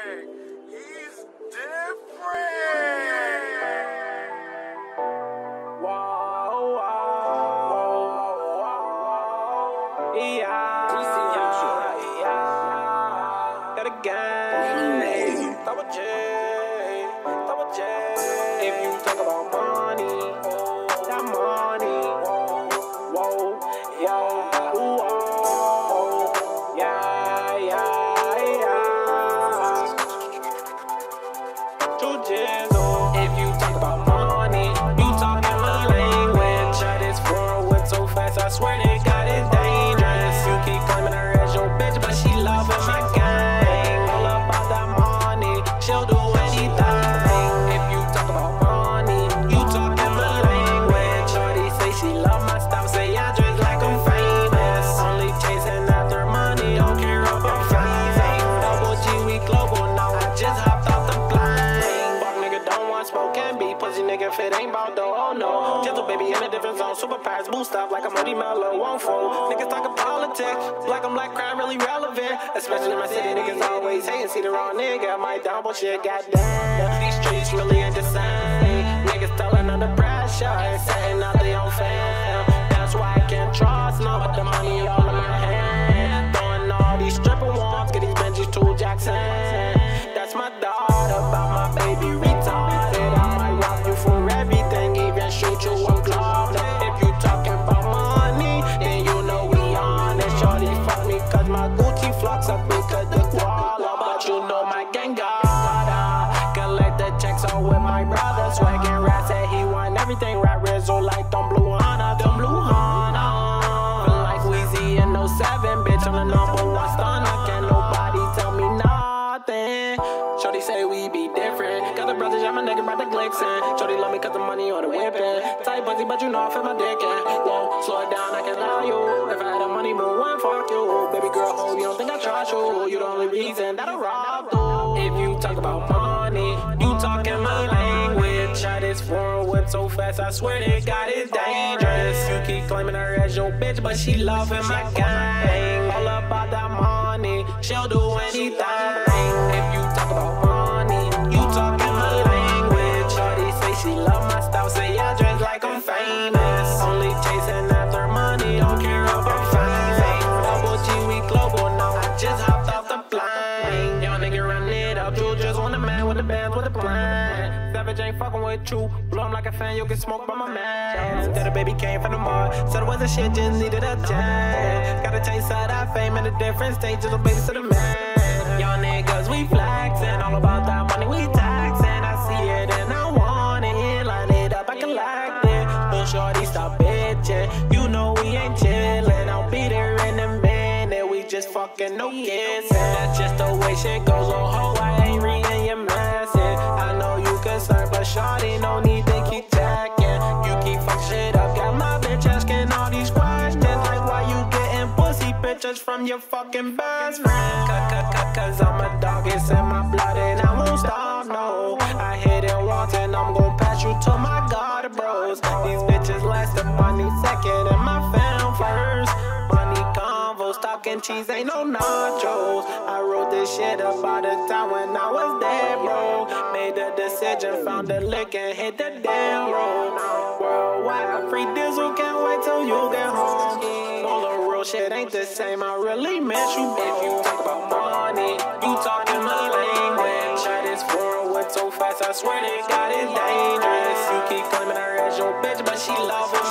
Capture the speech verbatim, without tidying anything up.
He's different. Whoa, whoa, whoa, yeah, yeah, yeah. Got a gang, double J, double J. If you talk about money, that money, whoa, whoa, yeah, whoa, yeah, yeah, yeah. Jul Jizzle. If you talk about money, you talking my language. Shut this world with so fast, I swear they got it dangerous. You keep claiming her as your bitch, but she loving my gang. All about that money, she'll do anything. If you talk about money, you talking my language. Shorty say she love my style, say I dress like I'm famous. Only chasing after money, don't care about fame. Double G, we global now. I just hopped off the plane. Fuck nigga, don't want smoke and be pussy nigga if it ain't bout though. Oh no, gentle baby in a different zone. Superpowers boost up like I'm Moody Mellow. Won't fold. Niggas talking politics, black on black crime really relevant. Especially in my city, niggas always hating. See the wrong nigga, my dumb bullshit. Goddamn, these streets really ain't the same. Niggas telling under pressure and setting out their own fam. That's why I can't trust no, but the money all in my hand. Throwing all these stripper ones, get these Benjis to Jackson. That's my daughter, about my baby retarded. I might rob you for everything, even shoot you a glove. If you talking about money, then you know we on it. Shorty fuck me cause my Gucci flocks up because the koala. But you know my gang gotta collect the checks all with my brother. Swaggin' Rat said he want everything. Rap Rizzo like them blue Hana, them blue Hana. Feel like Weezy in oh seven, bitch, I'm the number one stunner. Can't nobody tell me nothing. Shorty say we be different. Got the brothers, yeah, my nigga brought the glixin'. Shorty love me cause the money or the whippin'. Tight pussy, but you know I feel my dick in. Whoa, slow it down, I can lie you. If I had a money move, one fuck you. Baby girl, hope you don't think I trust you. You the only reason that I rob you. If you talk about money, you talking my language. Shot this world with so fast, I swear they got it dangerous. You keep claiming her as your bitch, but she loving my gang. All about that money, she'll do anything. If you talk about money, you talking my language. Shorty say she love my style, say I dress like I'm famous. Only chasing after money, don't care about fame. Double G, we global now. I just hopped off the plane. Young nigga run it up, you just want a man with the bands with a plan. Savage ain't fucking with you, blow him like a fan, you'll get smoked by my man. Said the baby came from the mud, said it wasn't shit, just needed a chance. Got a taste of that fame in the different stages of baby to the man. Y'all niggas, we flexin', all about that money, we taxin'. I see it and I want it, line it up, I collect it. Little shorty, stop bitchin', you know we ain't chillin'. I'll be there in a minute, we just fucking no kissin'. That's just the way shit goes, oh ho, I ain't reading your message. I know you concerned, but shorty, no need to keep checking. You keep fuck shit up, got my bitch asking all these questions. Like why you getting pussy pictures from your fucking best friend? Cut, cut, cut, cause I'm a dog, it's in my blood and I won't stop, no. I hit it once and I'm gon' pass you to my god bros. These bitches last the money second and my fam first. Money convo, stock and cheese, ain't no nachos. I wrote this shit about the time when I was dead, bro. Made the decision, found the lick and hit the damn road. Worldwide, free diesel, can't wait till you get home. All the real shit ain't the same, I really miss you. If you talk about money, you talking my language. Shot this world with so fast, I swear they got it dangerous. You keep claiming her as your bitch, but she love